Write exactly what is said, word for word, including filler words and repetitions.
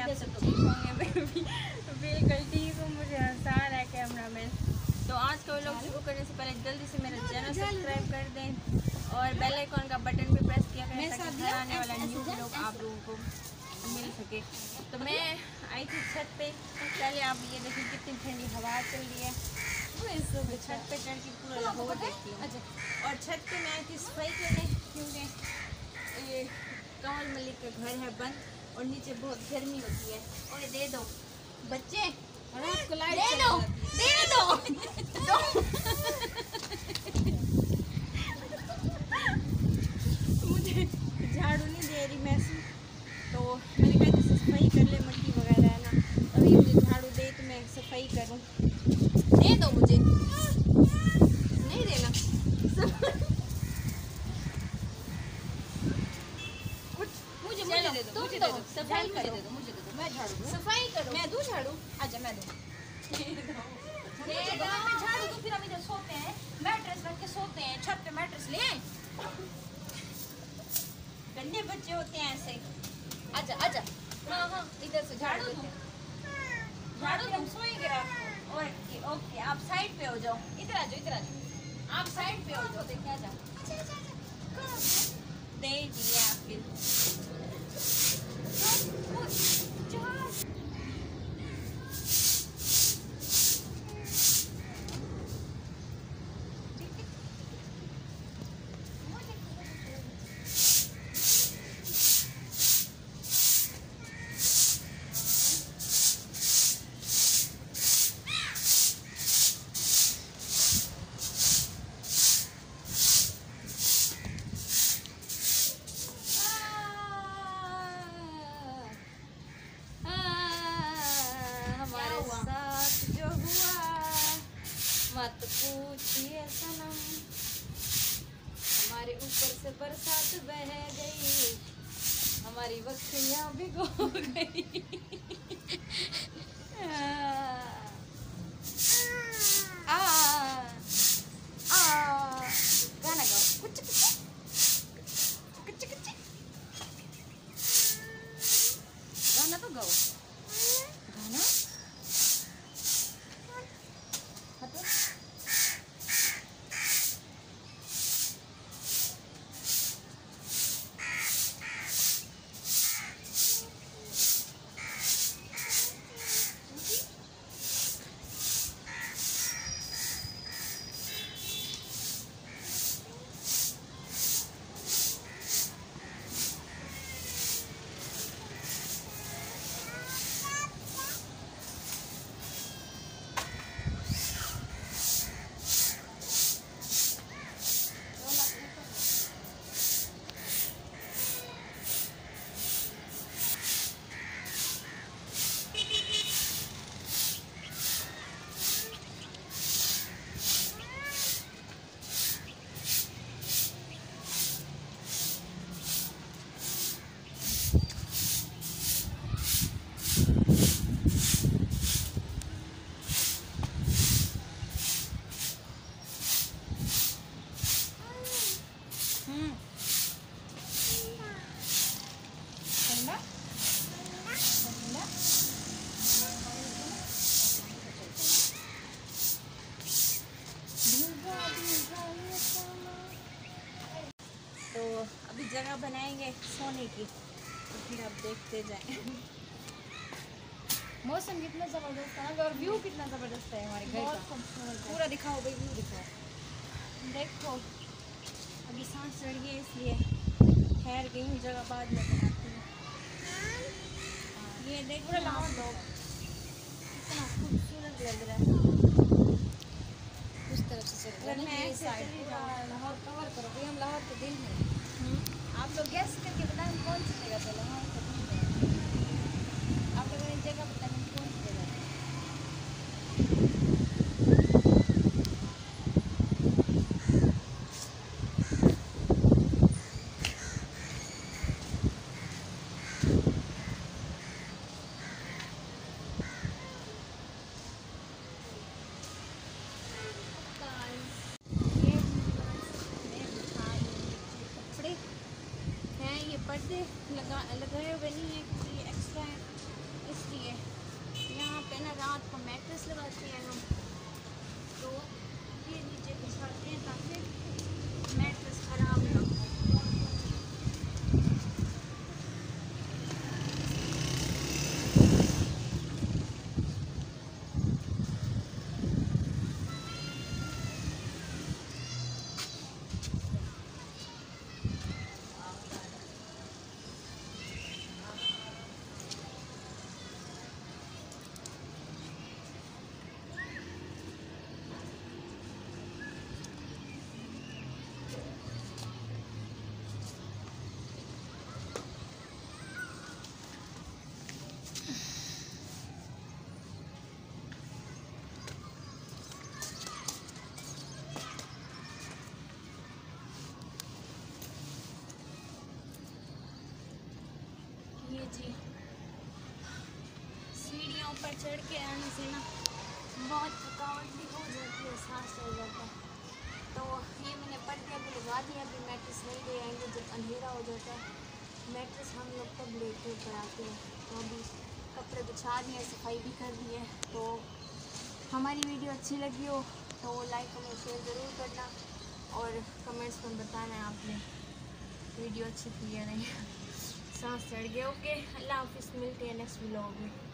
आप सब ठीक होंगे। मैं भी बिल्कुल ठीक हूँ। मुझे हंसा रहा है कैमरा मैन। तो आज का व्लॉग शुरू करने से पहले जल्दी से मेरा चैनल सब्सक्राइब कर दें और बेल आइकॉन का बटन भी प्रेस किया करें ताकि हर आने वाला न्यू व्लॉग आप लोगों को मिल सके। तो मैं आई थी छत पे, पहले आप ये देखिए कितनी ठंडी हवा चल रही है। तो छत पे चढ़ के पूरा लाहौर देखती हूँ। और छत पे मैं आई थी सफाई करने क्योंकि ये कमल मलिक का घर है बंद और नीचे बहुत गर्मी होती है। और दे दो बच्चे, रात को लाइट दे दो दे दो, दो। मुझे झाड़ू नहीं दे रही मैं, तो मैंने कहा जैसे सफाई कर ले, मट्टी वगैरह है ना, तभी मुझे झाड़ू दे तो मैं सफाई करूँ। दे दो मुझे, नहीं देना मुझे मुझे दे दो, मुझे दे दो, सफाई करो, दे दो मुझे दे दो, मैं झाड़ू दूं, सफाई करो, मैं दूं झाड़ू, आजा मैं दूं, मैं झाड़ू दूं। फिर हम इधर सोते हैं, मैट्रेस रख के सोते हैं, छत पे मैट्रेस ले आए। गंदे बच्चे होते हैं ऐसे। आजा आजा, हाँ हाँ इधर से झाड़ू दूं, झाड़ू दूं, सोएंगे रात को। ओके ओके, आप साइड पे हो जाओ, इधर आ जाओ, इधर आ जाओ, आप साइड पे हो जाओ, देखिए आ जाओ। दे दिया फिर मत पूछिए सनम, हमारे ऊपर से बरसात बह गई, हमारी बख्शियाँ भिगो गई। आ, आ, गाना गाओ, कुछ कुछ कुछ कुछ गाना तो गाओ, गाना जगह बनाएंगे सोने की, तो फिर आप देखते जाएं। मौसम कितना ज़बरदस्त है और व्यू कितना ज़बरदस्त है हमारे घर का। पूरा दिखाओ भाई, व्यू दिखाओ। देखो अभी सांस चढ़ गई इसलिए ठहर गई हूँ, जगह बाद में बनाती हूँ। ये देखो लाहौर लोग कितना खूबसूरत लग रहा है। उस तरफ से चल रहा है साइड लाहौर कवर करो भाई, हम लाहौर के दिल में। आप लोग गैस करके बताएं कौन सी जगह पे लाहौर का, आप लोगों ने जगह बताएं कौन सी जगह है। पर्दे लगा लगाए हुए नहीं है क्योंकि ये एक्स्ट्रा है, रात को मैट्रेस लगाते हैं हम, तो ये नीचे बिछाते हैं ताकि मैट्रेस ख़राब ना हो। ये जी सीढ़ियों पर चढ़ के आने से ना बहुत थकावट भी हो जाती है, सांस चल जाता है। तो ये मैंने पर्दे अभी लगा दिया, अभी मैट्रेस नहीं ले आएंगे जब अंधेरा हो जाता है। मैट्रेस हम लोग तब लेटे पर आते हैं, तो अभी कपड़े बिछा दिए, सफाई भी कर दी है। तो हमारी वीडियो अच्छी लगी हो तो लाइक कमेंट शेयर ज़रूर करना और कमेंट्स में बताना है आपने वीडियो अच्छी थी या नहीं। सांस चढ़ गया। ओके, अल्लाह हाफिज़, मिलते हैं नेक्स्ट व्लॉग में।